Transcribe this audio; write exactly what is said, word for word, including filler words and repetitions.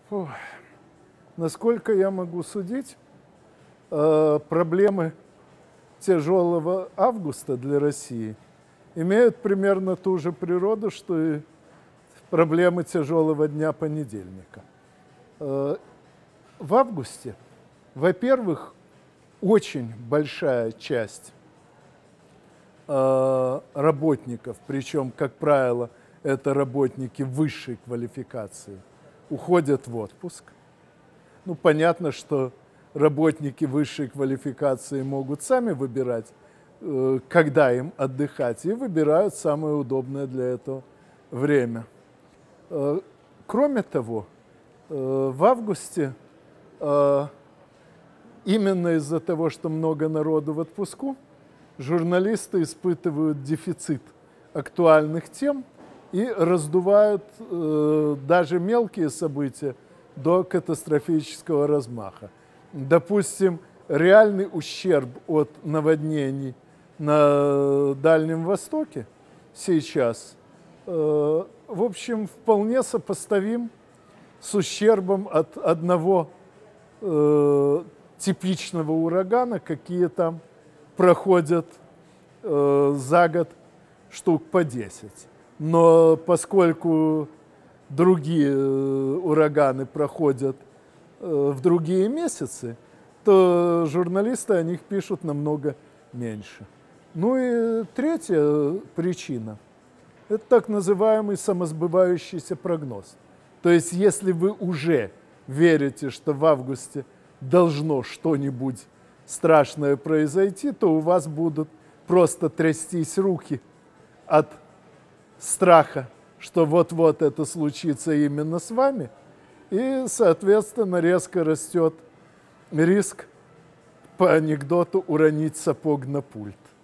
Ой. Насколько я могу судить, э, проблемы тяжелого августа для России имеют примерно ту же природу, что и проблемы тяжелого дня понедельника. Э, в августе, во-первых, очень большая часть э, работников, причем, как правило, это работники высшей квалификации, уходят в отпуск. Ну, понятно, что работники высшей квалификации могут сами выбирать, э, когда им отдыхать, и выбирают самое удобное для этого время. Э, кроме того, э, в августе э, именно из-за того, что много народу в отпуску, журналисты испытывают дефицит актуальных тем и раздувают э, даже мелкие события до катастрофического размаха. Допустим, реальный ущерб от наводнений на Дальнем Востоке сейчас, э, в общем, вполне сопоставим с ущербом от одного э, типичного урагана, какие там проходят э, за год штук по десять. Но поскольку другие ураганы проходят в другие месяцы, то журналисты о них пишут намного меньше. Ну и третья причина – это так называемый самосбывающийся прогноз. То есть если вы уже верите, что в августе должно что-нибудь страшное произойти, то у вас будут просто трястись руки от страха, что вот-вот это случится именно с вами, и, соответственно, резко растет риск, по анекдоту, уронить сапог на пульт.